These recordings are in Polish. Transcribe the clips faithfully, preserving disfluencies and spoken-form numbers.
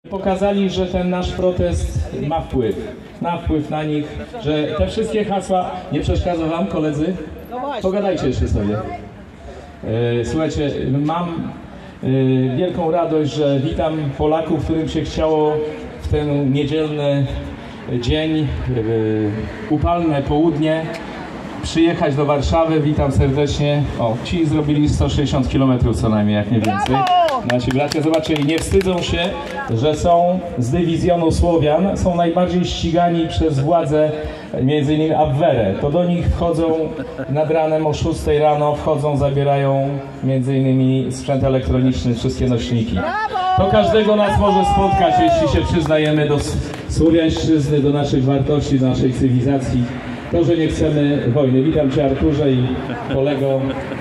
Pokazali, że ten nasz protest ma wpływ, ma wpływ na nich, że te wszystkie hasła... Nie przeszkadza wam, koledzy? Pogadajcie jeszcze sobie. Słuchajcie, mam wielką radość, że witam Polaków, którym się chciało w ten niedzielny dzień, upalne południe, przyjechać do Warszawy. Witam serdecznie. O, ci zrobili sto sześćdziesiąt kilometrów co najmniej, jak nie więcej. Nasi bracia, zobaczcie, nie wstydzą się, że są z dywizjonu Słowian, są najbardziej ścigani przez władze, między innymi Abwehrę. To do nich wchodzą nad ranem o szóstej rano, wchodzą, zabierają między innymi sprzęt elektroniczny, wszystkie nośniki. To każdego nas może spotkać, jeśli się przyznajemy do słowiańszczyzny, do naszych wartości, do naszej cywilizacji. To, że nie chcemy wojny. Witam Cię, Arturze, i kolego.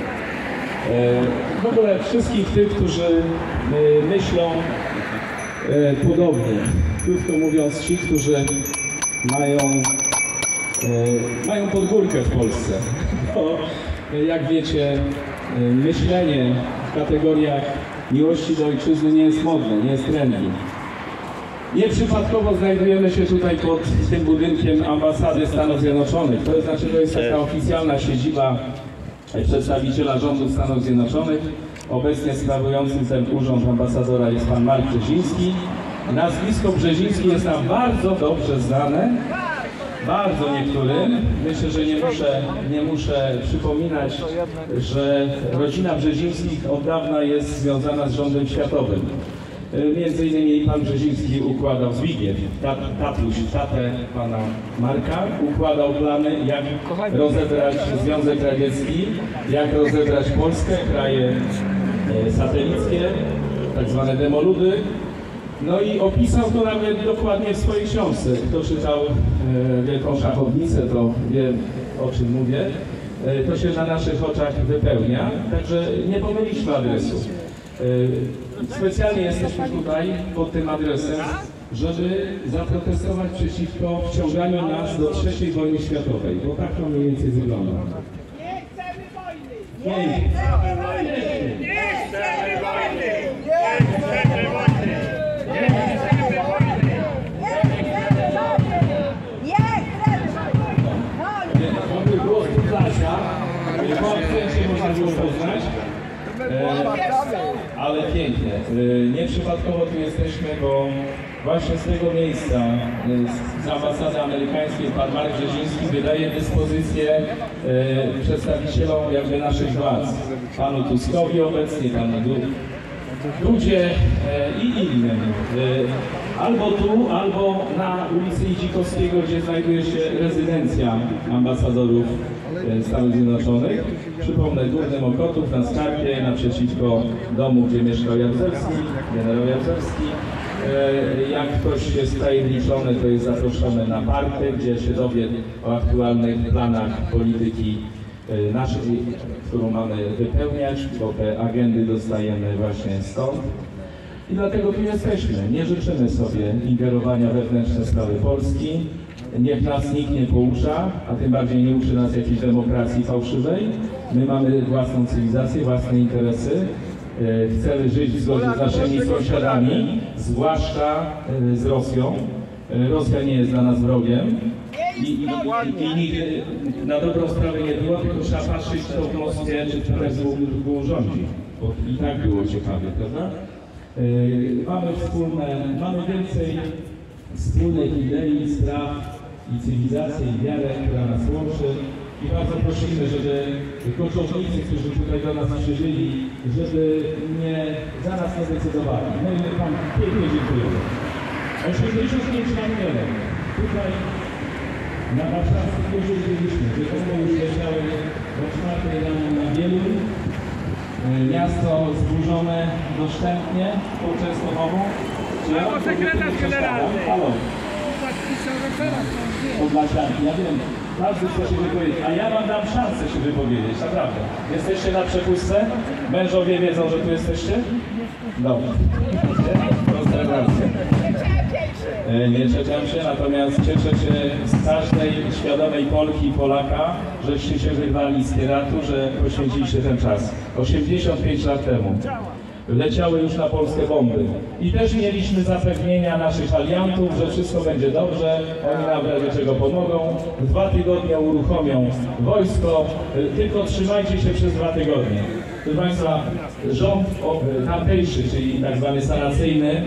W ogóle wszystkich tych, którzy myślą podobnie. Krótko mówiąc, ci, którzy mają, mają podgórkę w Polsce. Bo, jak wiecie, myślenie w kategoriach miłości do ojczyzny nie jest modne, nie jest trendy. Nieprzypadkowo znajdujemy się tutaj pod tym budynkiem ambasady Stanów Zjednoczonych. To znaczy, to jest taka oficjalna siedziba przedstawiciela rządu Stanów Zjednoczonych. Obecnie sprawującym ten urząd ambasadora jest pan Mark Brzeziński. Nazwisko Brzeziński jest nam bardzo dobrze znane, bardzo niektórym. Myślę, że nie muszę, nie muszę przypominać, że rodzina Brzezińskich od dawna jest związana z rządem światowym. Między innymi pan Brzeziński układał Zbigniew, tat, tatuś, tatę pana Marka, układał plany, jak rozebrać Związek Radziecki, jak rozebrać Polskę, kraje satelickie, tak zwane demoludy. No i opisał to nawet dokładnie w swojej książce. Kto czytał e, Wielką Szachownicę, to wie, o czym mówię. E, to się na naszych oczach wypełnia, także nie pomyliliśmy adresu. Specjalnie jesteśmy tutaj pod tym adresem, żeby zaprotestować przeciwko wciąganiu nas do trzeciej wojny światowej, bo tak to mniej więcej wygląda. Nie chcemy wojny! Nie chcemy wojny! Nie chcemy wojny! Nie chcemy wojny! Nie chcemy wojny! Nie chcemy wojny! Dobry głos Podlasia, po akcencie można było poznać. E, ale pięknie. E, nieprzypadkowo tu jesteśmy, bo właśnie z tego miejsca, e, z ambasady amerykańskiej, pan Mark Brzeziński wydaje dyspozycję e, przedstawicielom jakby naszych władz. Panu Tuskowi obecnie, panu Dudzie e, i innym. E, albo tu, albo na ulicy Idzikowskiego, gdzie znajduje się rezydencja ambasadorów Stanów Zjednoczonych. Przypomnę, Górny Mokotów, na Skarpie, naprzeciwko domu, gdzie mieszkał Jaruzelski, generał Jaruzelski. Jak ktoś jest tajemniczony, to jest zaproszony na party, gdzie się dowie o aktualnych planach polityki naszej, którą mamy wypełniać, bo te agendy dostajemy właśnie stąd. I dlatego tu jesteśmy. Nie życzymy sobie ingerowania wewnętrzne sprawy Polski. Niech nas nikt nie poucza, a tym bardziej nie uczy nas jakiejś demokracji fałszywej. My mamy własną cywilizację, własne interesy. Chcemy żyć w zgodzie z naszymi sąsiadami, zwłaszcza z Rosją. Rosja nie jest dla nas wrogiem. I, i, i nigdy na dobrą sprawę nie było, tylko trzeba patrzeć, kto w Moskwie czy w Petersburgu rządzi. Bo i tak było ciekawie, prawda? Mamy wspólne, mamy więcej wspólnych idei, spraw i cywilizacji, i wiarę, która nas łączy. I bardzo prosimy, żeby koczownicy, którzy tutaj do nas przybyli, żeby nie, za nas nie decydowali. No i my Wam pięknie dziękujemy. osiemdziesiąt pięć lat temu tutaj na warszawskim Górze byliśmy, gdzie to już leciały o czwartej rano na Wieluń. Miasto zburzone doszczętnie pod Częstochową. Ja sekretarz generalny. Halo. Podpisał referat. Podlasianki, ja wiem, każdy chce się wypowiedzieć, a ja wam dam szansę się wypowiedzieć, naprawdę. Jesteście na przepustce? Mężowie wiedzą, że tu jesteście? Dobrze. Pozdrawiam. Nie czepiam się, natomiast cieszę się z każdej świadomej Polki i Polaka, żeście się wyrwali z kieratu, że poświęciliście ten czas. osiemdziesiąt pięć lat temu. leciały już na Polskę bomby. I też mieliśmy zapewnienia naszych aliantów, że wszystko będzie dobrze, oni nam w razie czego pomogą. W dwa tygodnie uruchomią wojsko, tylko trzymajcie się przez dwa tygodnie. Proszę Państwa, rząd tamtejszy, czyli tak zwany sanacyjny,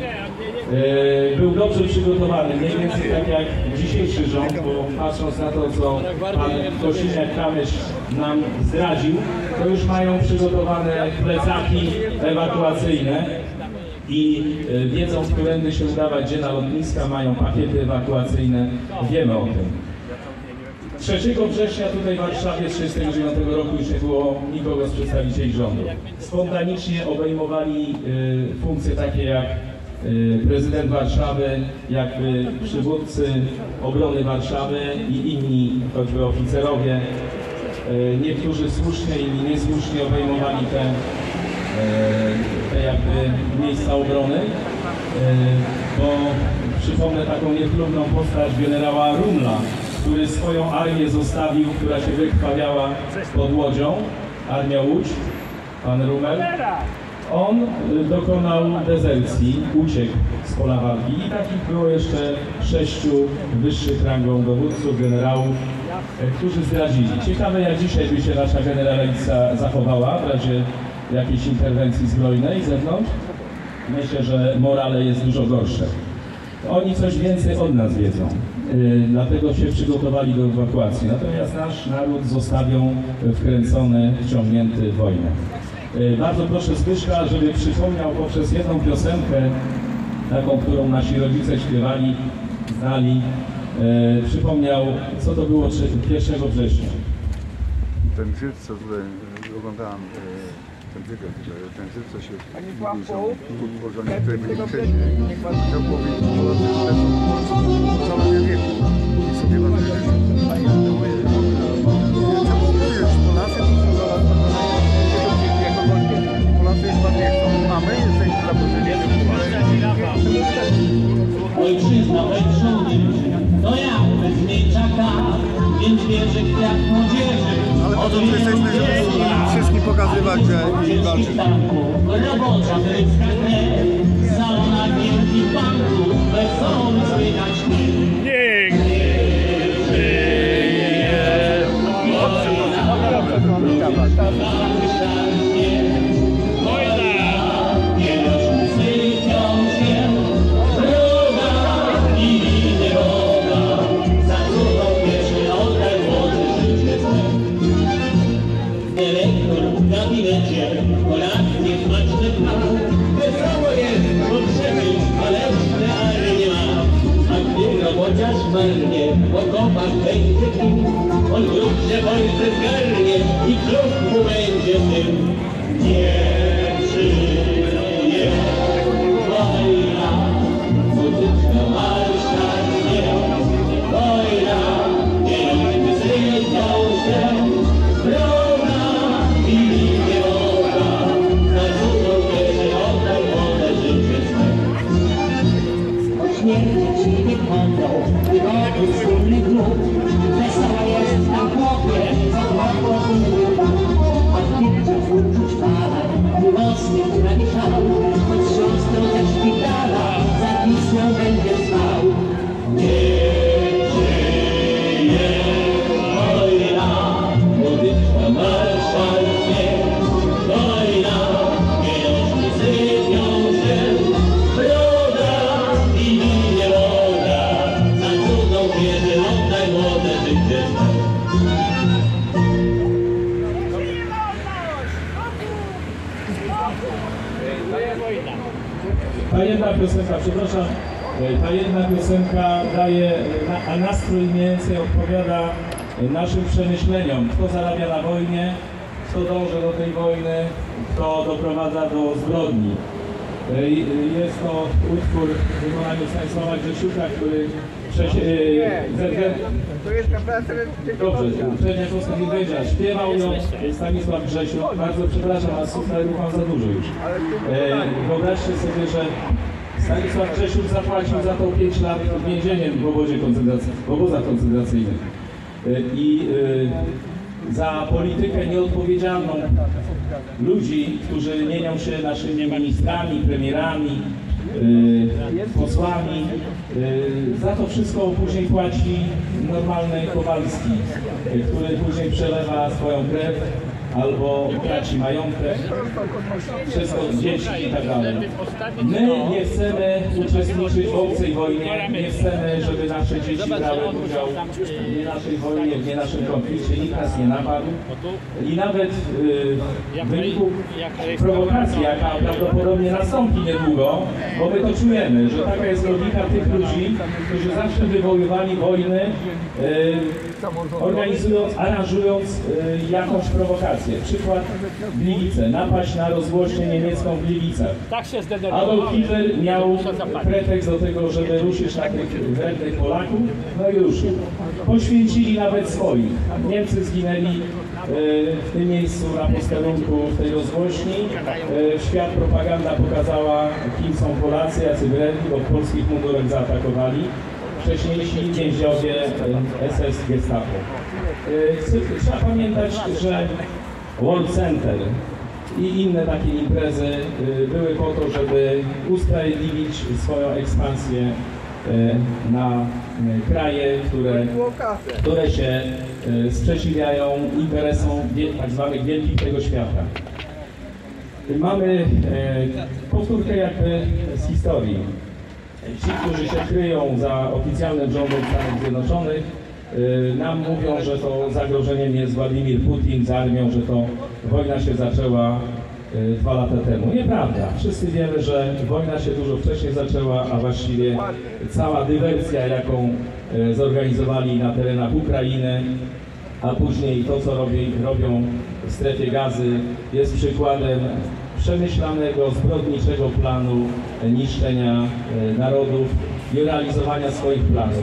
był dobrze przygotowany, mniej więcej tak jak dzisiejszy rząd, bo patrząc na to, co pan Kosiniak-Kamysz nam zdradził, to już mają przygotowane plecaki ewakuacyjne i wiedzą, którędy się udawać, gdzie na lotniska, mają pakiety ewakuacyjne, wiemy o tym. trzeciego września tutaj w Warszawie z tysiąc dziewięćset trzydziestego dziewiątego roku już nie było nikogo z przedstawicieli rządu. Spontanicznie obejmowali y, funkcje takie jak y, prezydent Warszawy, jak y, przywódcy obrony Warszawy i inni, choćby oficerowie. Y, niektórzy słusznie, inni niesłusznie obejmowali te, y, te jakby miejsca obrony, y, bo przypomnę taką niechlubną postać generała Rumla, który swoją armię zostawił, która się wykrwawiała pod Łodzią, Armia Łódź, pan Rumel. On dokonał dezercji, uciekł z pola walki i takich było jeszcze sześciu wyższych rangą dowódców, generałów, którzy zdradzili. Ciekawe, jak dzisiaj by się nasza generalica zachowała w razie jakiejś interwencji zbrojnej z zewnątrz. Myślę, że morale jest dużo gorsze. Oni coś więcej od nas wiedzą, yy, dlatego się przygotowali do ewakuacji. Natomiast nasz naród zostawią wkręcony, wciągnięty w wojnę. Yy, bardzo proszę Zbyszka, żeby przypomniał poprzez jedną piosenkę, taką, którą nasi rodzice śpiewali, znali, yy, przypomniał, co to było pierwszego września. Ten film, co tutaj oglądałem, ten wywiad, że ten Żyd, co się utworzony, który byli wcześniej, chciał powiedzieć, że Polacy lecą całego wieku i sobie ważne rzeczy. Co mówię, że Polacy Polacy już ładnie chcą, a my jesteśmy zaproszeni. Ojczyzna ojczony, to ja bez mięczaka, więc wierzę kwiat młodzieży. Ale po to jesteśmy, żeby wszystkim pokazywać, że i walczyć. Robocza grecka krew, salona wielkich banków, wesoły słychać śpiew. Niech żyje kolacje smaczne dwa. Wesoło jest, bo przemysł, ale ale nie ma. A gdy robociarz marnie, po kopach będzie kim, on grubsze wojsce zgarnie i klub mu będzie tym. Nie żyje wojna, muzyczna marsza nie. Wojna, pieniądze sypią się, wroga i nie woda. Za cudną wierzę oddaj młode życie swe. Śmierć nie chodzą, wygody wspólny klub. Wesoła jest na chłopie, co chłopo używa. Odpięcia uczuć fala, miłosnych radykał. Choć siostrą ze szpitala, za Wisłą będzie spał. Niech żyje wojna, muzyczna marsza śpiew. Wojna, pieniążki sypią się, wroga i nie woda. Za cudną wierzę oddaj młode życie swe. Ta jedna piosenka, przepraszam, ta jedna piosenka daje, a nastrój mniej więcej odpowiada naszym przemyśleniom. Kto zarabia na wojnie, kto dąży do tej wojny, kto doprowadza do zbrodni. Jest to utwór w wykonaniu Stanisława Grzesiuka, który To jest naprawdę... Dobrze, Czerniakowska Niedźwiedzia śpiewał ją Stanisław Grzesiuk. Bardzo przepraszam, a suflerów mam za dużo już. E, wyobraźcie sobie, że Stanisław Grzesiuk zapłacił za to pięć lat więzieniem w obozie koncentracyjnym, w obozach koncentracyjnych. E, I za politykę nieodpowiedzialną ludzi, którzy mienią się naszymi ministrami, premierami, yy, posłami. Yy, za to wszystko później płaci normalny Kowalski, yy, który później przelewa swoją krew albo traci majątek, wszystko dzieci i tak dalej. My nie chcemy uczestniczyć w obcej wojnie, nie chcemy, żeby nasze dzieci brały udział w nie naszej wojnie, w nie naszym konflikcie, nikt nas nie napadł. I nawet yy, w wyniku prowokacji, jaka prawdopodobnie nastąpi niedługo, bo my to czujemy, że taka jest logika tych ludzi, którzy zawsze wywoływali wojny, yy, organizując, aranżując yy, jakąś prowokację. Przykład Gliwice, napaść na rozgłośnię niemiecką w Gliwicach. Adolf Hitler miał pretekst do tego, żeby ruszyć takich wrednych Polaków, no i ruszył. Poświęcili nawet swoich. Niemcy zginęli w tym miejscu na posterunku w tej rozgłośni. Świat propaganda pokazała, kim są Polacy, jacy wredni, bo w polskich mundurach zaatakowali wcześniejsi więźniowie S S Gestapo. Trzeba pamiętać, że World Center i inne takie imprezy były po to, żeby usprawiedliwić swoją ekspansję na kraje, które, które się sprzeciwiają interesom tak zwanych wielkich tego świata. Mamy powtórkę jakby z historii. Ci, którzy się kryją za oficjalnym rządem Stanów Zjednoczonych, nam mówią, że to zagrożeniem jest Władimir Putin z armią, że to wojna się zaczęła dwa lata temu. Nieprawda. Wszyscy wiemy, że wojna się dużo wcześniej zaczęła, a właściwie cała dywersja, jaką zorganizowali na terenach Ukrainy, a później to, co robi, robią w strefie Gazy, jest przykładem przemyślanego, zbrodniczego planu niszczenia narodów i realizowania swoich planów.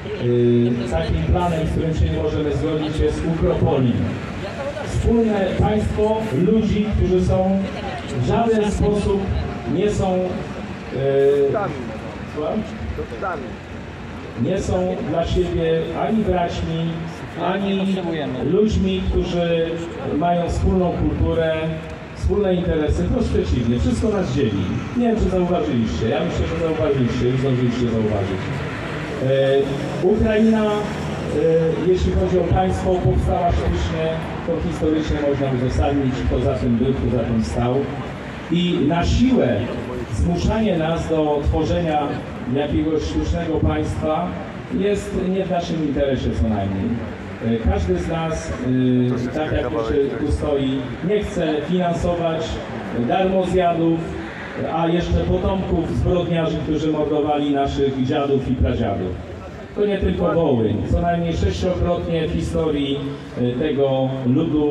Takim planem, z którym się nie możemy zgodzić, jest Ukropolin. Wspólne państwo ludzi, którzy są w żaden sposób nie są e, nie są dla siebie ani braćmi, ani ludźmi, którzy mają wspólną kulturę, wspólne interesy, wprost przeciwnie, wszystko nas dzieli. Nie wiem, czy zauważyliście, ja myślę, że zauważyliście, już zdążyliście zauważyć. E, Ukraina, e, jeśli chodzi o państwo, powstała sztucznie, to historycznie można uzasadnić, kto za tym był, kto za tym stał. I na siłę zmuszanie nas do tworzenia jakiegoś sztucznego państwa jest nie w naszym interesie co najmniej. E, każdy z nas, e, tak jak się tu stoi, nie chce finansować darmozjadów, a jeszcze potomków zbrodniarzy, którzy mordowali naszych dziadów i pradziadów. To nie tylko Wołyń. Co najmniej sześciokrotnie w historii tego ludu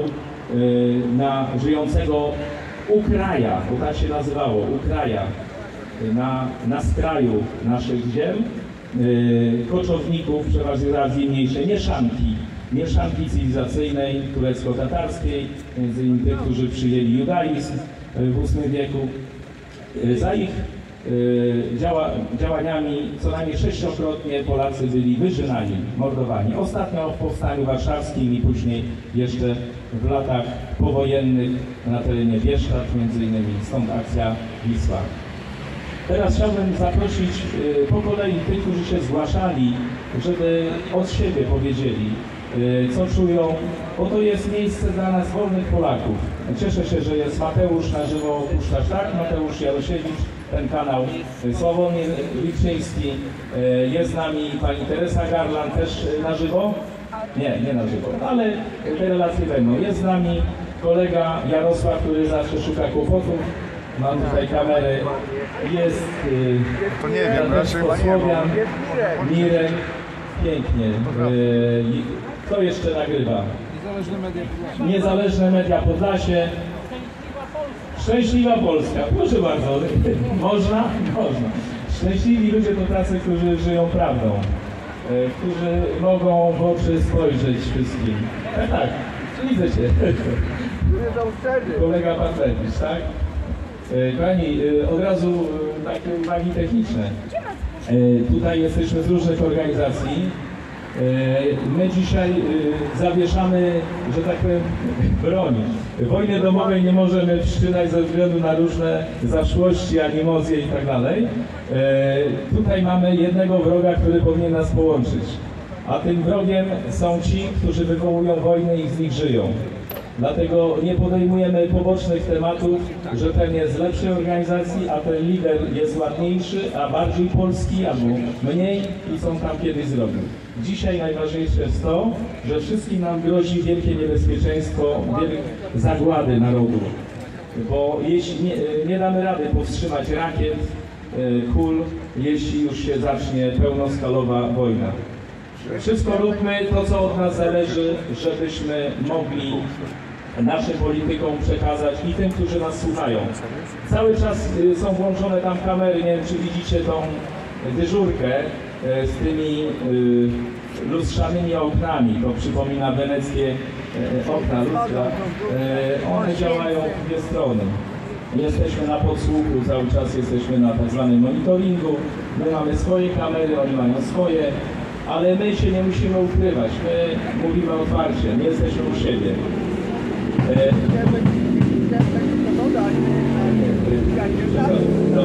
na żyjącego Ukraja, bo tak się nazywało, Ukraja, na, na skraju naszych ziem, koczowników, przeważnie z Azji Mniejszej, mieszanki, mieszanki cywilizacyjnej, turecko-tatarskiej, między innymi tych, którzy przyjęli judaizm w ósmym wieku. Za ich działa, działaniami co najmniej sześciokrotnie Polacy byli wyżynani, mordowani. Ostatnio w Powstaniu Warszawskim i później jeszcze w latach powojennych na terenie Bieszczad, między innymi stąd akcja Wisła. Teraz chciałbym zaprosić po kolei tych, którzy się zgłaszali, żeby od siebie powiedzieli, co czują, bo to jest miejsce dla nas wolnych Polaków. Cieszę się, że jest Mateusz na żywo Puszczacz, tak? Mateusz Jarosiewicz, ten kanał, Sławomir Wilczyński, jest z nami pani Teresa Garland też na żywo? Nie, nie na żywo, ale te relacje będą. Jest z nami kolega Jarosław, który zawsze szuka kłopotów. Mam tutaj kamerę. Jest To nie wiem, raczej Słowian, Mirek. Pięknie. Kto jeszcze nagrywa? Niezależne Media Podlasie. Szczęśliwa Polska. Proszę bardzo. Można? Można. Szczęśliwi ludzie to tacy, którzy żyją prawdą. Którzy mogą w oczy spojrzeć wszystkim. Tak, tak. Widzę cię. Kolega Patewicz, tak? Pani, od razu takie uwagi techniczne. Tutaj jesteśmy z różnych organizacji. My dzisiaj zawieszamy, że tak powiem, broń. Wojny domowej nie możemy wszczynać ze względu na różne zaszłości, animozje i tak dalej. Tutaj mamy jednego wroga, który powinien nas połączyć. A tym wrogiem są ci, którzy wywołują wojny i z nich żyją. Dlatego nie podejmujemy pobocznych tematów, że ten jest z lepszej organizacji, a ten lider jest ładniejszy, a bardziej polski, albo mniej i są tam kiedyś zrobił. Dzisiaj najważniejsze jest to, że wszystkim nam grozi wielkie niebezpieczeństwo wielkiej zagłady narodu. Bo jeśli nie, nie damy rady powstrzymać rakiet, kul, jeśli już się zacznie pełnoskalowa wojna. Wszystko róbmy to, co od nas zależy, żebyśmy mogli naszym politykom przekazać i tym, którzy nas słuchają. Cały czas są włączone tam kamery, nie wiem, czy widzicie tą dyżurkę z tymi lustrzanymi oknami. To przypomina weneckie okna, lustra. One działają w dwie strony. Jesteśmy na podsłuchu, cały czas jesteśmy na tak zwanym monitoringu. My mamy swoje kamery, oni mają swoje. Ale my się nie musimy ukrywać, my mówimy otwarcie, nie jesteśmy u siebie. E, no,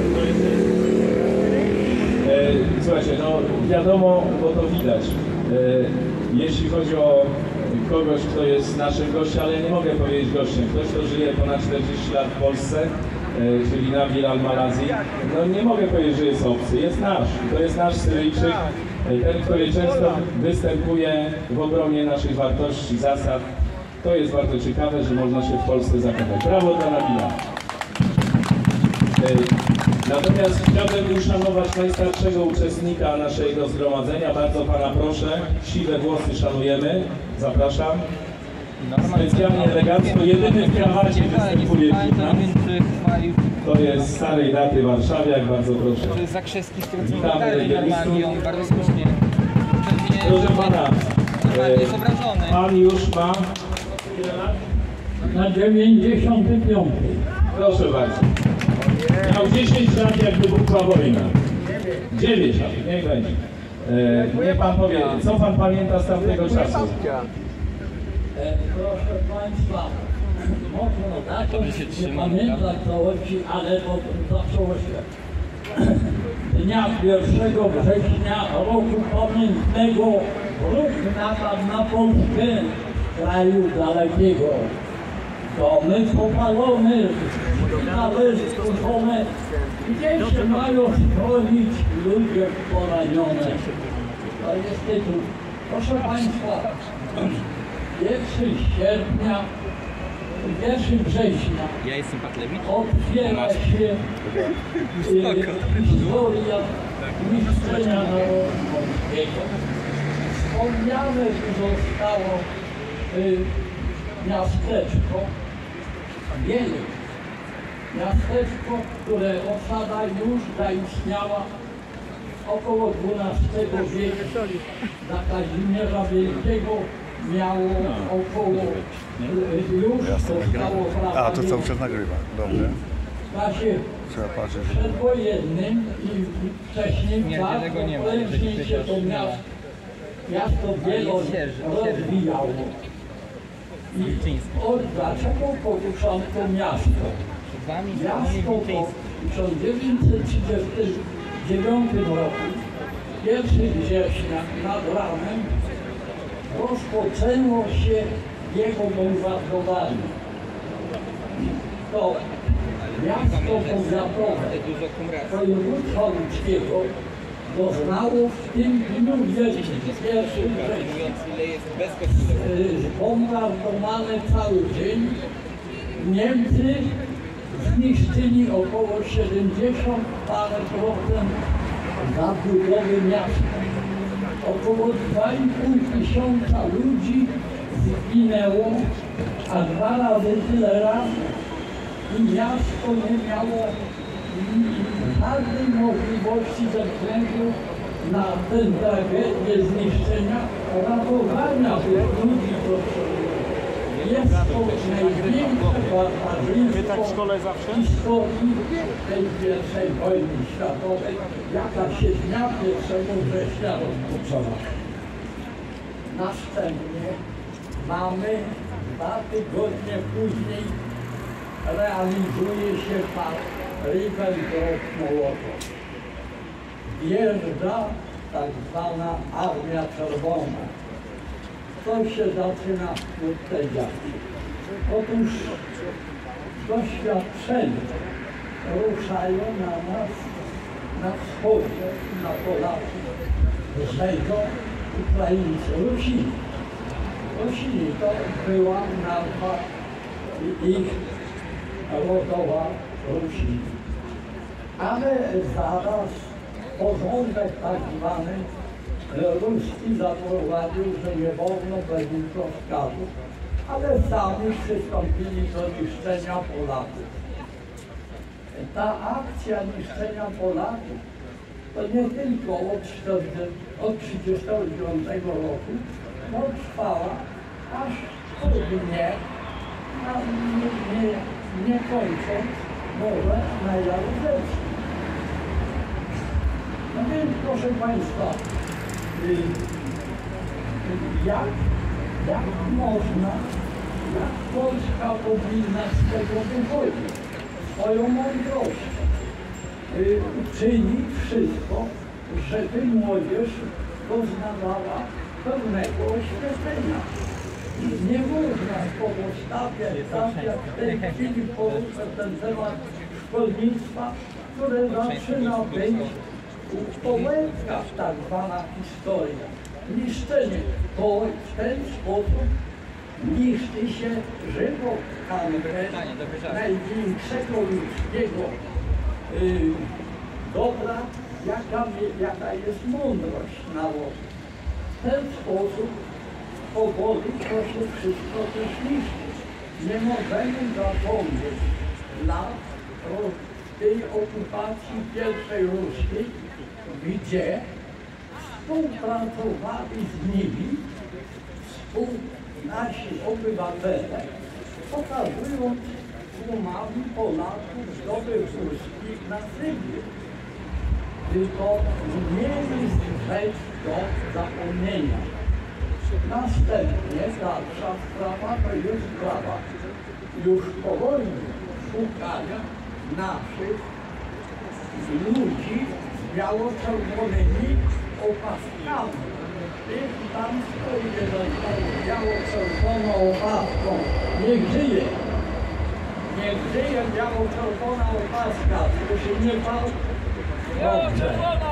e, słuchajcie, no wiadomo, bo to widać, e, jeśli chodzi o kogoś, kto jest naszym gościem, ale nie mogę powiedzieć gościem, ktoś, kto żyje ponad czterdzieści lat w Polsce, e, czyli Nabil Al-Malazi, no nie mogę powiedzieć, że jest obcy, jest nasz, to jest nasz Syryjczyk, ten, który często występuje w obronie naszych wartości, zasad. To jest bardzo ciekawe, że można się w Polsce zakochać. Brawo dla Nabila. Natomiast chciałbym uszanować najstarszego uczestnika naszego zgromadzenia. Bardzo pana proszę. Siwe włosy szanujemy. Zapraszam. Specjalnie elegancko. Jedyny w krawacie występuje w nam. To jest starej daty warszawiak. Bardzo proszę. To jest Zakrzewski, z którym Witamy normalnie, on bardzo słusznie. Proszę pana. Normalnie jest obrażony. Pan już ma Na dziewięćdziesiątym piątym. Proszę bardzo. Miał dziesięć lat, jak wybuchła wojna. dziewięć lat, niech będzie. E, niech pan powie, co pan pamięta z tamtego czasu? E, proszę Państwa, można zacząć nie pamiętać całości, ale to zaczęło się dnia pierwszego września roku pamiętnego. Ruch napad na Polskę, kraju dalekiego. Domy popalone, szpitale skrócone, gdzie się mają schronić ludzie poranione. To jest tytuł. Proszę Państwa, pierwszego sierpnia, pierwszego września Ja jestem Patlewicz. otwiera się y, historia niszczenia narodu polskiego. Wspomniane zostało y, miasteczko Bielec. Miasteczko, które osada już zaistniała około dwunastego wieku. Dla Kazimierza Wielkiego miało około, już zostało prawa. A, to cały czas nagrywa. Dobrze. W czasie Trzeba patrzeć. przedwojennym i wcześniej Nie, bardzo tego nie ma. prężnie się to miasto, miasto Wieloń rozwijało. I od dlaczego poruszam to miasto? Przed wami Miasto to w tysiąc dziewięćset trzydziestym dziewiątym roku, pierwszego września nad ranem, rozpoczęło się jego bombardowanie. To miasto powiatowe dużo kumracji. województwa łódzkiego doznało w tym dniu wielkim, pierwszym września, Mówiąc, ile jest bezkosztowe. zbombardowane cały dzień. Niemcy zniszczyli około siedemdziesiąt parę procent zabudowy miasta. Około dwa i pół tysiąca ludzi zginęło, a dwa razy tyle ran i miasto nie miało żadnej możliwości ze względu na tę tragedię zniszczenia, ratowania tych ludzi. Jest to największe barbarzyństwo w historii tej pierwszej wojny światowej, jaka się dnia pierwszego września rozpoczęła. Następnie mamy dwa tygodnie później realizuje się pakt Ribbentrop-Mołotow. Wjeżdża tak zwana Armia Czerwona. Co się zaczyna wkrótce dziać? Otóż doświadczenia ruszają na nas na wschodzie, na Polaków, zejdą Ukraińcy, Rusini. Rusini to była nazwa ich rodowa Rusini. Ale zaraz porządek tak zwany ruski zaprowadził, że nie wolno według rozkazów, ale sami przystąpili do niszczenia Polaków. Ta akcja niszczenia Polaków to nie tylko od tysiąc dziewięćset trzydziestego dziewiątego roku, no trwała aż po dnie, a nie, nie, nie kończąc może na Jaruzelski. No więc proszę Państwa, jak, jak można, jak Polska powinna z tego wychodzić? Swoją mądrość. Y, czynić wszystko, żeby młodzież doznawała pewnego oświecenia. Nie można pozostawiać, tak jak w tej chwili poruszę ten temat szkolnictwa, które zaczyna być połębka, tak zwana historia. Niszczenie. To w ten sposób niszczy się żywot największego ludzkiego y, dobra, jaka, jaka jest mądrość narodu. W ten sposób powoli to się wszystko też niszczy. Nie możemy zapomnieć lat tej okupacji pierwszej ruskiej, gdzie współpracowali z nimi współ nasi obywatele, pokazując tłumami Polaków zdobyw ruskich na Sybię. Tylko nie jest rzecz do zapomnienia. Następnie dalsza sprawa to jest sprawa już powoli szukania naszych ludzi z biało-czerwonymi opaskami. I tam stoi jeden z biało-czerwoną opaską. Niech żyje! Niech żyje biało-czerwona opaska! Słyszy mnie pan? Dobrze.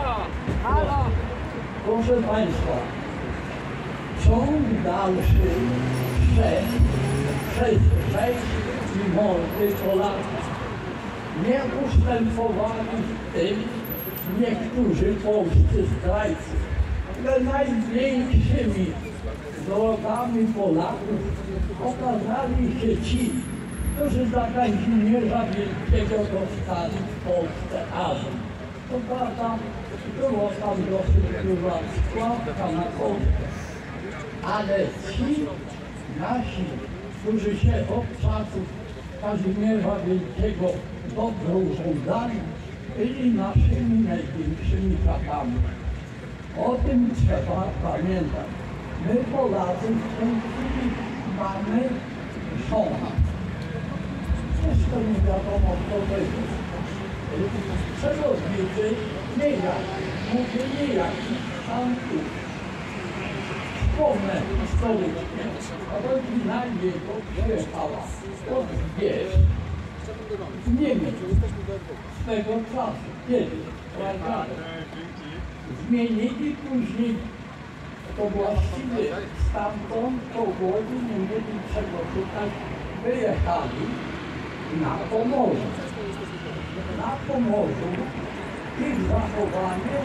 Proszę Państwa, ciąg dalszy szedł przez sześć i mądrych Polaków. Nie ustępowali w tym niektórzy polscy zdrajcy, ale największymi wrogami Polaków okazali się ci, którzy za Kazimierza Wielkiego dostali w Polsce azyl. To prawda, było tam dosyć duża składka na Polskę, ale ci nasi, którzy się od czasów Kazimierza Wielkiego dobrze urządzali, byli naszymi największymi katami. O tym trzeba pamiętać. My Polacy w tej chwili mamy żona. Wszystko nie wiadomo, kto to jest. Przewodnicy niejaki, mówię niejaki, tam tu. Wspomnę historycznie, rodzina jego przyjechała od wieś z Niemiec swego czasu, kiedy zmienili później, to właściwie stamtąd po głodzie nie mieli czego szukać, wyjechali na Pomorze. Na Pomorzu ich zachowanie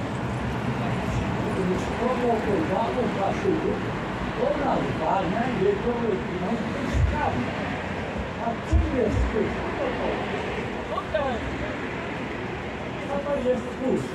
sprowokowało Kaszubów do nazwania jego rodziną Pyskami. A czym jest Pysk? Co to jest? Co to jest Pysk?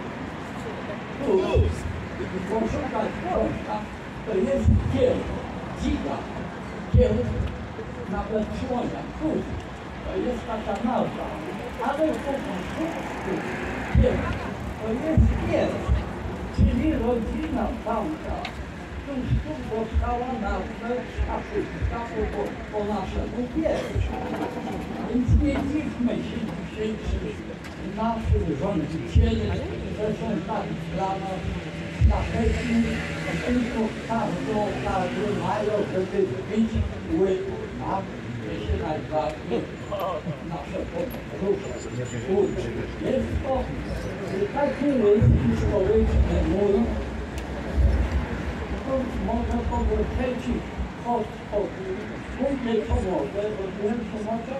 Pysk, poszukać Polska, to jest kieł, dzika, kieł, nawet słonia, Pysk. To jest taka nazwa, ale po prostu kieł, to jest kieł, czyli rodzina tamta Tuż dostała nazwę Szafówka po, po naszemu wieku. Więc nie dziwmy się dzisiejszych naszych rządzicieli, że są tak dla nas szlachetni, tylko każdą okazję mają, żeby być łyku. Nam się najbardziej nasze podróże uczy. Jest to taki list historyczny mój, to może powrócić od spokój, mój nie pomoże, bo wiem, co może?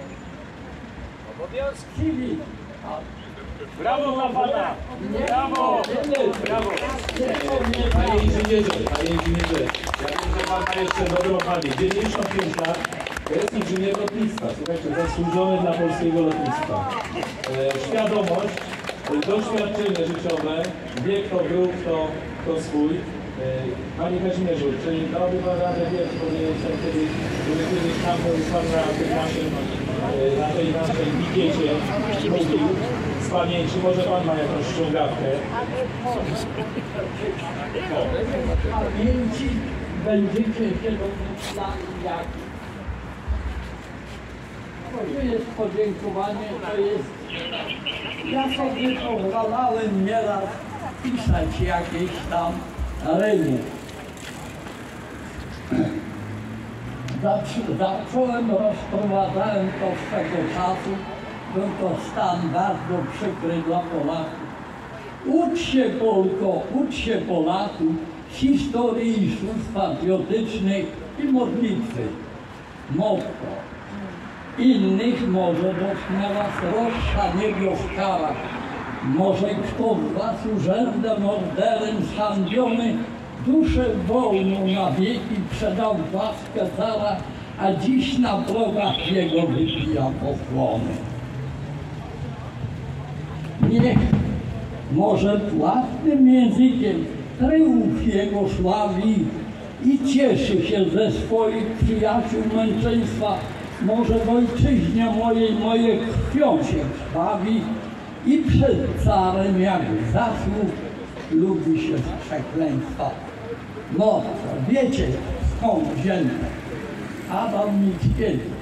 Czyli, Brawo dla pana! Brawo! Brawo! Panie inżynierze, panie inżynierze, ja wiem, że pan ma jeszcze dobrą pamięć. dziewięćdziesiąt pięć lat, to jest inżynier lotnictwa, słuchajcie, zasłużony dla polskiego lotnictwa. E, świadomość, e, doświadczenie życiowe, wie kto był, kto, kto swój. E, panie Kazimierzu, czyli dałby pan radę wiec, bo nie jestem kiedyś, który kiedyś tam był pan na tym naszym, e, na tej naszej wikiecie mówił z pamięci, może pan ma jakąś ściągawkę. pamięci będziecie wielomyślani jak. To nie jest podziękowanie, to jest... Ja sobie pozwalałem nieraz pisać jakieś tam rymy. Zac- Zacząłem, rozprowadzałem to z tego czasu. Był to stan bardzo przykry dla Polaków. Ucz się Polko, ucz się Polaku, historii i słów patriotycznych i modlitwy. Motto. Innych może dotknęła sroższa niebios-kara. Może kto z was urzędem orderem zhańbiony duszę wolną na wieki przedał w łaskę cara, a dziś na drogach jego wypija pochłony. Niech może płatnym językiem tryumf jego sławi i cieszy się ze swoich przyjaciół męczeństwa. Może w ojczyźnie mojej moje krwią się krwawi i przed carem jak zasług lubi się z przekleństwa. No, wiecie skąd wzięte? Adam Mickiewicz.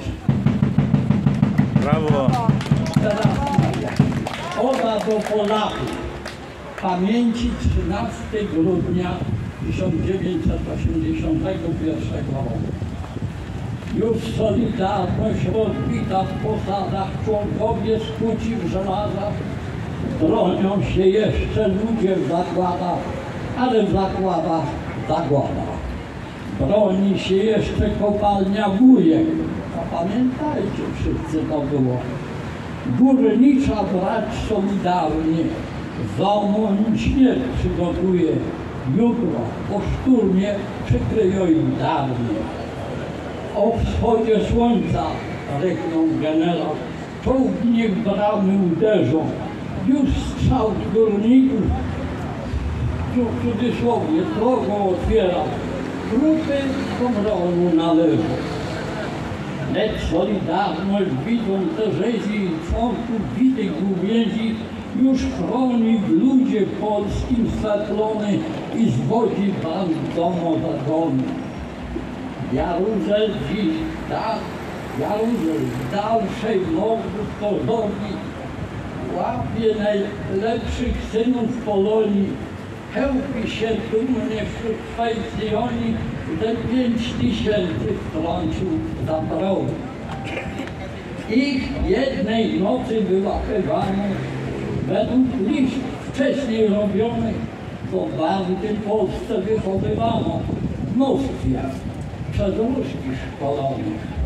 Brawo! Teraz mówię. Oda do Polaków. Pamięci trzynastego grudnia tysiąc dziewięćset osiemdziesiątego pierwszego roku. Już solidarność rozbita w posadach, członkowie skuci w żelazach, bronią się jeszcze ludzie w zakładach, ale w zakładach zagłada. Broni się jeszcze kopalnia Wujek, a pamiętajcie wszyscy to było. Górnicza brać solidarnie, ZOMO śmierć przygotuje, jutro po szturmie przykryją im darnie. O wschodzie słońca, ryknął generał, czołgi niech bramy uderzą. Już strzał z górników, w cudzysłowie, drogą otwiera. Trupy Komronu należą. Lecz solidarność widzą te rzezi i członków bitych uwięzi już chroni w ludzie polskim svetlony i zwodzi wam domowagony. Jaruzel dziś, tak, Jaruzel w dalszej mordów pozorni łapie najlepszych synów Polonii, chełpi się dumnie wśród swej Syjonii, że pięć tysięcy wtrącił za broń. Ich jednej nocy wyłapywano, według list wcześniej robionych, to bandy Polsce wychowywano w Moskwie przez ruskich szkolonych.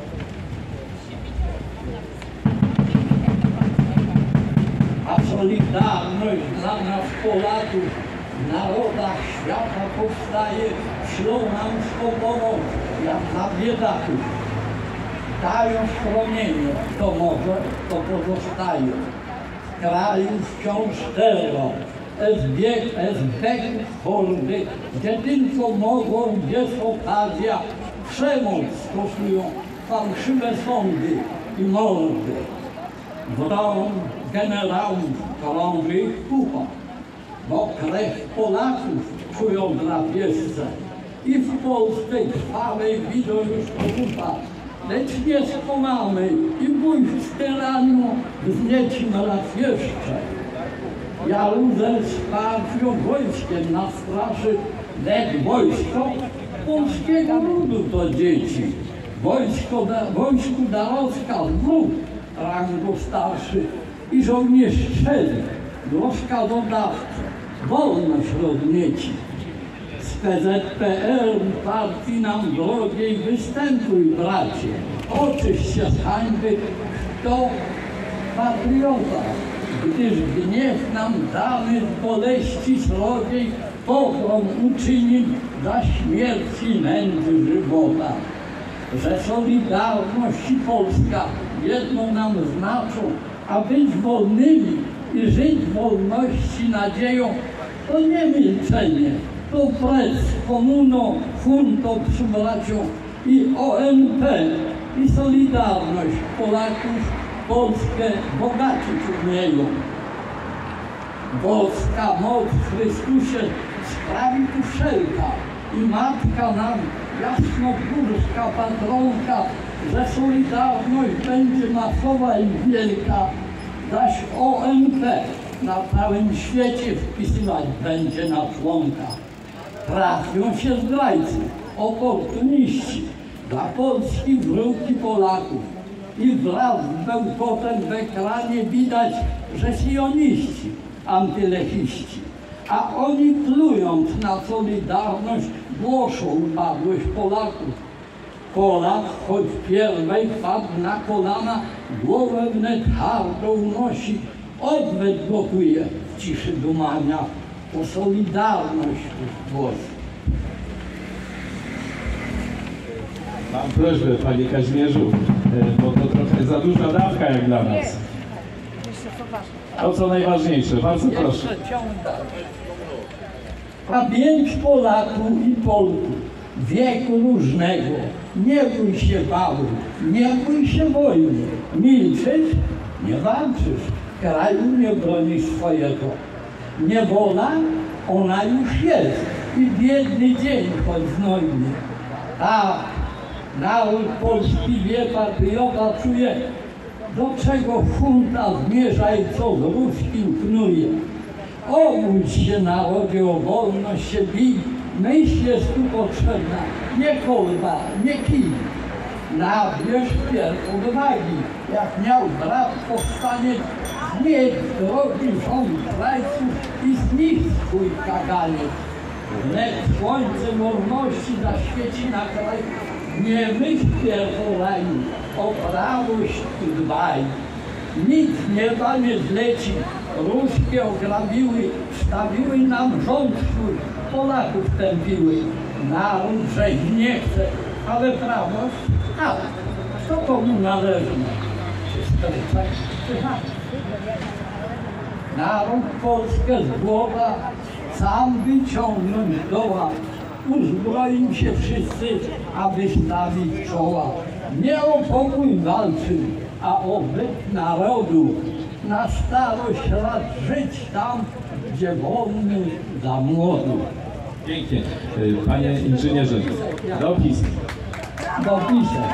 A solidarność dla nas Polaków w narodach świata powstaje, szlą nam swobodą jak na biedaków. Dają schronienie, kto może, to pozostaje. W kraju wciąż terror, esbeków hordy, gdzie tylko mogą, jest okazja, przemoc stosują, fałszywe sądy i mordy. W dom generałów krąży ich kupa, bo krew Polaków czują na piesce. i w Polsce krwawej widzą już okupa. Lecz nie skomamy i bójskie rano wzniecimy raz jeszcze. Jaruzel z partią wojskiem na straży, lecz wojsko polskiego ludu to dzieci. Wojsko da, wojsku da rozkaz wróg rangu starszy i żołnierz strzeli, rozkazodawcy, wolność roznieci. Z P Z P R partii nam drogiej występuj, bracie, oczyść się z hańby, kto patriota, gdyż gniew nam dany z boleści srogiej pogrom uczynił za śmierci nędzy żywota. Że Solidarność i Polska jedną nam znaczą, a być wolnymi i żyć w wolności nadzieją, to nie milczenie, to precz komuną, funtą, przybracią i O N P i Solidarność Polaków Polskę bogacić umieją. Boska moc w Chrystusie sprawi tu wszelka i Matka nam jasnogórska patronka, że Solidarność będzie masowa i wielka, zaś O N P na całym świecie wpisywać będzie na członka. Trafią się zdrajcy, oportuniści, dla Polski wróg i Polaków. I wraz z bełkotem w ekranie widać, że sioniści, antylechiści. A oni plując na Solidarność głoszą upadłość Polaków. Polak, choć pierwej padł na kolana, głowę wnet hardo unosi, odwet gotuje w ciszy dumania, po Solidarność głos. Mam prośbę, panie Kazimierzu, bo to trochę za duża dawka jak dla nas. To co najważniejsze, bardzo proszę. A więc Polaków i Polków wieku różnego, nie bój się bały, nie bój się wojny, milczysz, nie walczysz, kraju nie bronisz swojego. Niewola, ona już jest i biedny dzień choć znojny. A naród polski wie, patriota czuje, do czego hunta zmierza i co z ruskim knuje. Obudź się narodzie, o wolność się bij, myśl jest tu potrzebna, nie kolba, nie kij. Nabierz pierw odwagi, jak miał brat powstaniec, zmieć drogi rząd zdrajców i zniszcz swój kaganiec. Wnet słońce wolności zaświeci na kraj, nie myśl pierw o raju, o prawość dbaj. Nic nieba nie zleci, ruskie ograbiły, stawiły nam rząd swój, Polaków tępiły. Naród rzeź nie chce, ale prawość, a co komu należy? Czy stryczać, czy hać? Naród Polskę z głowa sam wyciągnąć zdoła, uzbroił się wszyscy, aby stawić czoła. Nie o pokój walczył, a o byt narodu, na starość lat żyć tam, gdzie wolny za młodu. Pięknie. Panie inżynierze, dopis. Dopisek.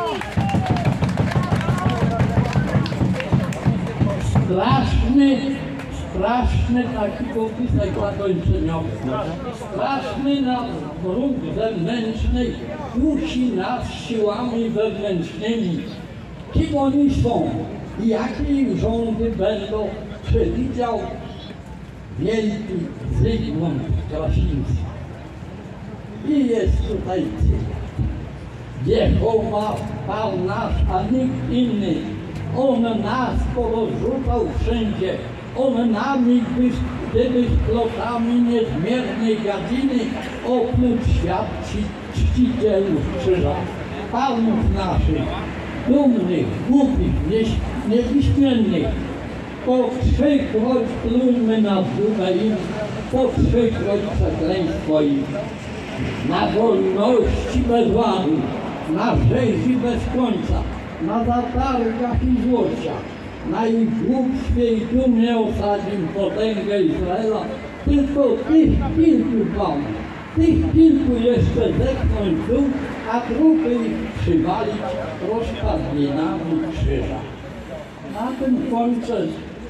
Straszny, straszny taki dopisek zakończeniowy. Straszny nam wróg zewnętrzny kusi nas siłami wewnętrznymi. Kim oni są i jakie ich rządy będą, przewidział wielki Zygmunt Krasiński. I jest tutaj cytat. Jehowa, Pan nasz, a nikt inny. On nas porozrzucał wszędzie. On nami, gdyby z plotami niezmiernej gadziny oprócz świadczy czcicielów krzyża. Panów naszych, dumnych, głupich, niewyśmiennych, po trzykroć plujmy na zgubę im, po trzykroć przekleństwo im. Na wolności bez ładu, na rzezi bez końca, na zatargach i złościach, na ich głupstwie i dumie osadzim potęgę Izraela, tylko tych kilku panów, Tych kilku jeszcze zepchnąć w dół, a grupy ich przywalić rozpadlinami krzyża. Na tym kończę.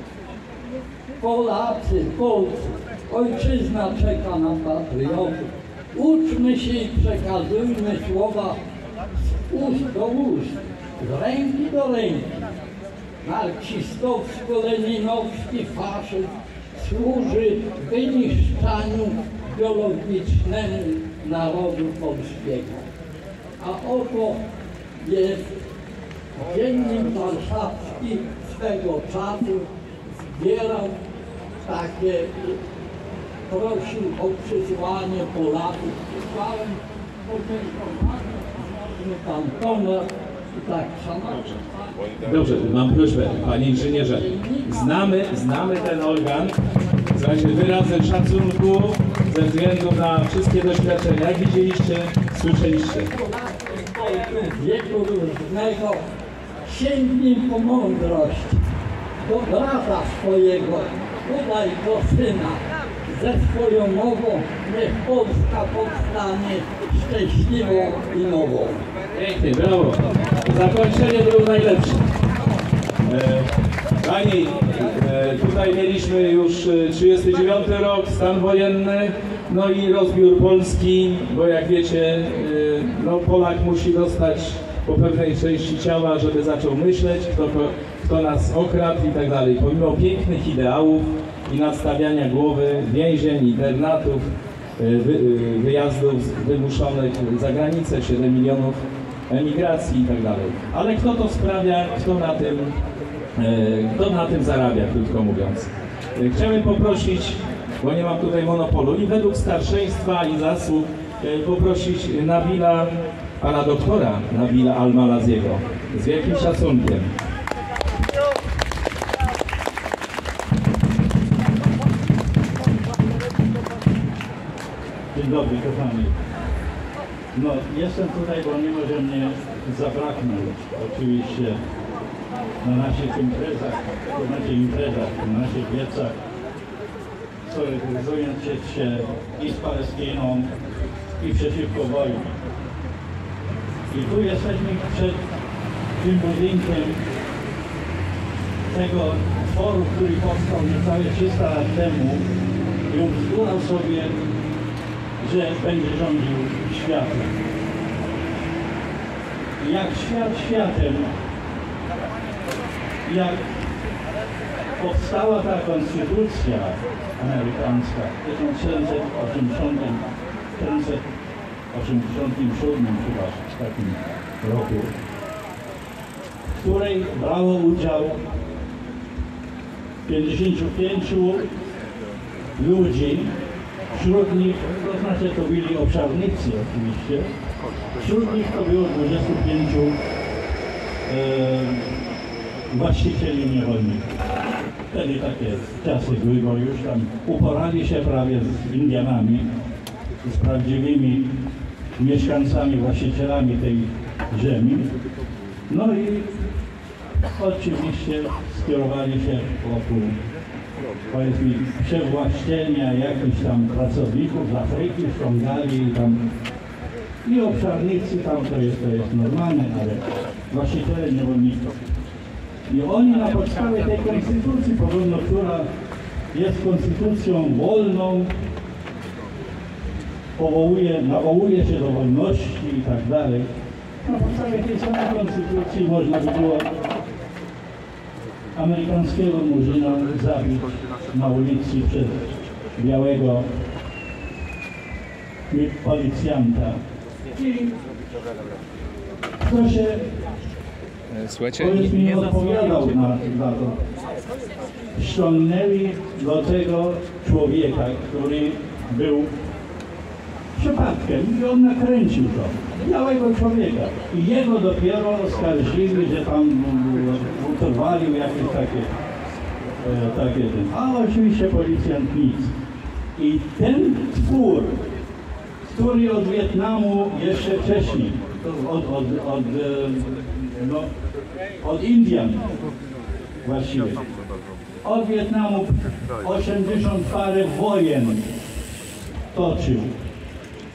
Polacy, Polcy, ojczyzna czeka na patriotów. Uczmy się i przekazujmy słowa z ust do ust, z ręki do ręki. Marksistowsko-leninowski faszyzm służy wyniszczaniu biologicznemu narodu polskiego. A oto jest Dziennik Warszawski swego czasu zbierał takie, prosił o przysłanie Polaków. Przysłałem podziękowania, pan Tomasz i tak szanowny. Dobrze, mam prośbę, panie inżynierze. Znamy, znamy ten organ. Słuchajcie, wyrazem szacunku ze względu na wszystkie doświadczenia. Jak widzieliście, słyszeliście. Wieku różnego sięgnij po mądrość do brata swojego, udaj do syna. Ze swoją mową niech Polska powstanie szczęśliwą i nową. Pięknie, brawo. Zakończenie było najlepsze. E, Pani, e, tutaj mieliśmy już trzydziesty dziewiąty rok, stan wojenny, no i rozbiór Polski, bo jak wiecie, e, no Polak musi dostać po pewnej części ciała, żeby zaczął myśleć, kto, kto nas okradł i tak dalej. Pomimo pięknych ideałów i nadstawiania głowy, więzień, internatów, wy, wyjazdów wymuszonych za granicę, siedem milionów emigracji i tak dalej. Ale kto to sprawia, kto na tym, kto na tym zarabia, krótko mówiąc. Chciałem poprosić, bo nie mam tutaj monopolu, i według starszeństwa i zasług poprosić Nabila, pana doktora Nabila Al-Malaziego z wielkim szacunkiem. Dzień dobry, kochani. No, jestem tutaj, bo nie może mnie zabraknąć, oczywiście, na naszych imprezach, na naszych imprezach, na naszych wiecach, solidaryzując się i z Palestyną, i przeciwko wojnie. I tu jesteśmy przed tym budynkiem tego tworu, który powstał niecałe trzysta lat temu i ubzdurał sobie, że będzie rządził światem. Jak świat światem, jak powstała ta konstytucja amerykańska w tysiąc siedemset osiemdziesiątym siódmym chyba w takim roku, w której brało udział pięćdziesięciu pięciu ludzi. Wśród nich, to znaczy to byli obszarnicy oczywiście, wśród nich to było dwudziestu pięciu e, właścicieli niewolników. Wtedy takie czasy były, bo już tam uporali się prawie z Indianami, z prawdziwymi mieszkańcami, właścicielami tej ziemi. No i oczywiście skierowali się wokół, powiedzmy, przewłaszczenia jakichś tam pracowników z Afryki, ściągali i tam i obszarnicy, tam to jest, to jest normalne, ale właściciele niewolników. I oni na podstawie tej konstytucji, podobno, która jest konstytucją wolną, powołuje, nawołuje się do wolności i tak dalej. Na podstawie tej samej konstytucji można by było amerykańskiego murzyna zabić na ulicy przez białego policjanta. I kto się, Słuchajcie, powiedz mi, nie odpowiadał na, na to. Ściągnęli do tego człowieka, który był przypadkiem i on nakręcił to. Białego człowieka. I jego dopiero oskarżyli, że tam utrwalił jakieś takie, e, takie ten. A oczywiście policjant nic. I ten twór, który od Wietnamu jeszcze wcześniej, od, od, od, no, od Indian właściwie, od Wietnamu osiemdziesiąt parę wojen toczył.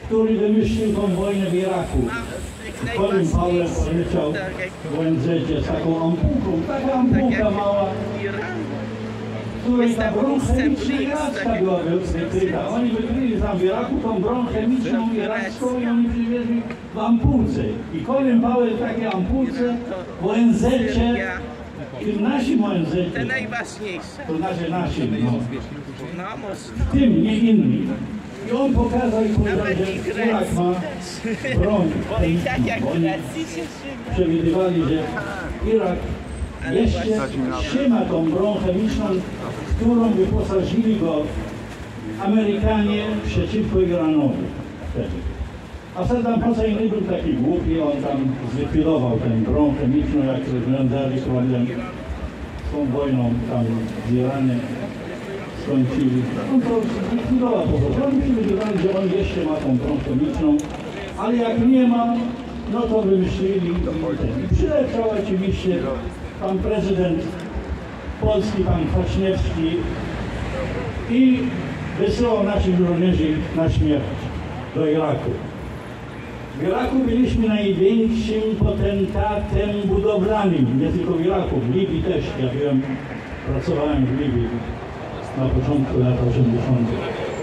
który wymyślił tą wojnę w Iraku. Colin Powell poleciał w O N Z z taką ampułką, taka ampułka mała, której ta broń chemiczna iracka była wykryta. Oni wykryli tam w Iraku tą broń chemiczną iracką i oni przywieźli w ampułce. I Colin Powell w takiej ampułce w O N Z-cie, i w naszym O N Z-cie, Te najważniejsze. to znaczy naszym, no, No może. w tym, nie innym. I on pokazał i powiedział, że Irak ma broń Bo i tak jak chemiczną. Oni Grecji się szyba. przewidywali, że Irak jeszcze trzyma tą broń chemiczną, w którą wyposażyli go Amerykanie przeciwko Iranowi wtedy. A Saddam Hussein nie był taki głupi, on tam zlikwidował tę broń chemiczną, jak rozwiązali problem z tą wojną tam z Iranem. Skończyli. On to zlikwidował po prostu. Oni przewidywali, że on jeszcze ma tą broń chemiczną, ale jak nie ma, no to wymyślili i przyleciał oczywiście pan prezydent Polski, pan Kwaśniewski i wysyłał naszych żołnierzy na śmierć do Iraku. W Iraku byliśmy największym potentatem budowlanym, nie tylko w Iraku, w Libii też. Ja byłem, pracowałem w Libii na początku lat osiemdziesiątych.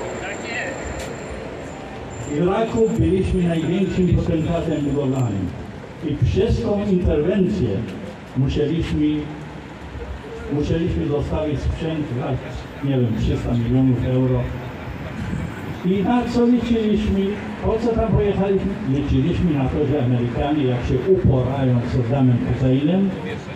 W Iraku byliśmy największym potentatem budowlanym i przez tą interwencję musieliśmy, musieliśmy dostawić sprzęt wart, nie wiem, trzysta milionów euro. I na co liczyliśmy? Po co tam pojechaliśmy? Liczyliśmy na to, że Amerykanie, jak się uporają z Saddamem Husseinem,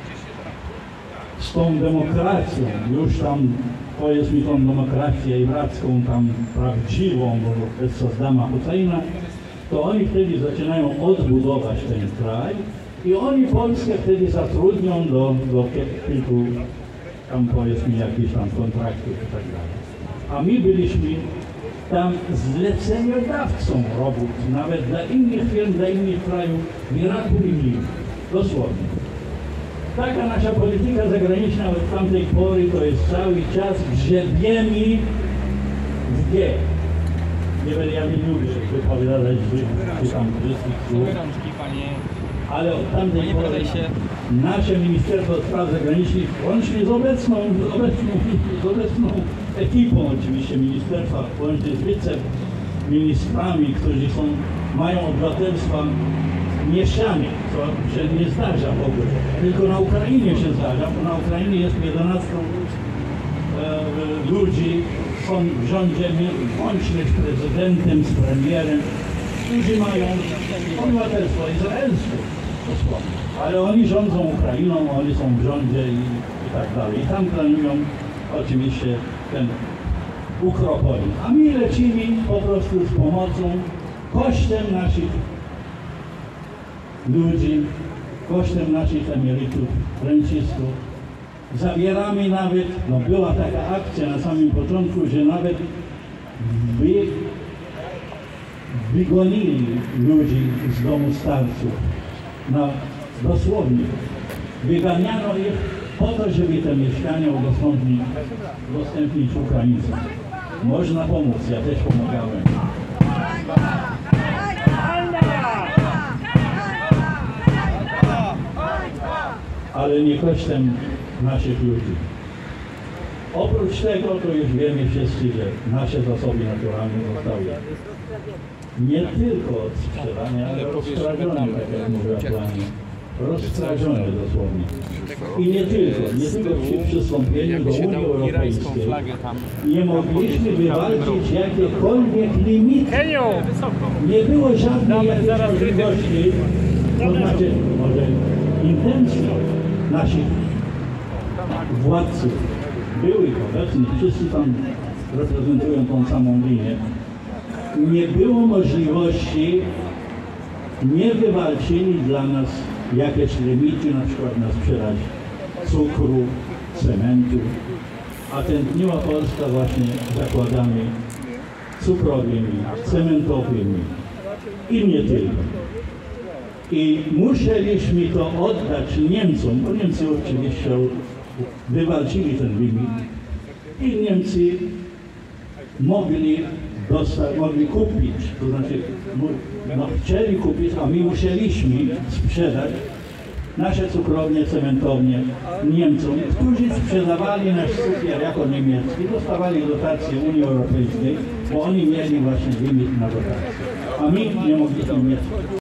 z tą demokracją, już tam, powiedzmy tą demokrację iracką, tam prawdziwą, bo bez Saddama Husseina, to oni wtedy zaczynają odbudować ten kraj i oni Polskę wtedy zatrudnią do, do kilku, tam powiedzmy, jakichś tam kontraktów i tak dalej. A my byliśmy tam zleceniodawcą robót, nawet dla innych firm, dla innych krajów, w Iraku i w Libii. Dosłownie. Taka nasza polityka zagraniczna od tamtej pory to jest cały czas grzebiemy w G. Nie będę, ja nie lubię wypowiadać czy tam wszystkich słów, ale od tamtej pory nasze Ministerstwo Spraw Zagranicznych, łącznie z obecną, z obecną, z obecną ekipą oczywiście ministerstwa, łącznie z wiceministrami, którzy są, mają obywatelstwa mieszane, co się nie zdarza w ogóle. Tylko na Ukrainie się zdarza, bo na Ukrainie jest jedenastu e, ludzi, są w rządzie łącznie z prezydentem, z premierem, którzy mają obywatelstwo izraelskie, dosłownie. Ale oni rządzą Ukrainą, oni są w rządzie i, i tak dalej. I tam planują oczywiście ten ukropowi. A my lecimy po prostu z pomocą, kosztem naszych ludzi, kosztem naszych emerytów, rencistów. Zabieramy nawet, no była taka akcja na samym początku, że nawet wy, wygonili ludzi z domu starców. No, dosłownie. Wyganiano ich po to, żeby te mieszkania udostępnić, udostępnić Ukraińcom. Można pomóc, ja też pomagałem. Ale nie kosztem naszych ludzi. Oprócz tego, to już wiemy wszyscy, że nasze zasoby naturalne zostały nie tylko od sprzedania, ale rozkradzione, tak jak mówiła pani. Rozstrażone dosłownie. I nie tylko, nie tylko przy przystąpieniu do Unii Europejskiej nie mogliśmy wywalczyć jakiekolwiek limity. Nie było żadnej jakiejś możliwości, to znaczy może intencji naszych władców były obecni, wszyscy tam reprezentują tą samą linię. Nie było możliwości, nie wywalczyli dla nas jakieś limity, na przykład na sprzedaż cukru, cementu, a tętniła Polska właśnie zakładami cukrowymi, cementowymi i nie tylko. I musieliśmy to oddać Niemcom, bo Niemcy oczywiście wywalczyli ten limit i Niemcy mogli dosta- mogli kupić, to znaczy mu- no, chcieli kupić, a my musieliśmy sprzedać nasze cukrownie, cementownie Niemcom, którzy sprzedawali nasz cukier jako niemiecki, dostawali dotacje Unii Europejskiej, bo oni mieli właśnie limit na dotacje, a my nie mogliśmy mieć.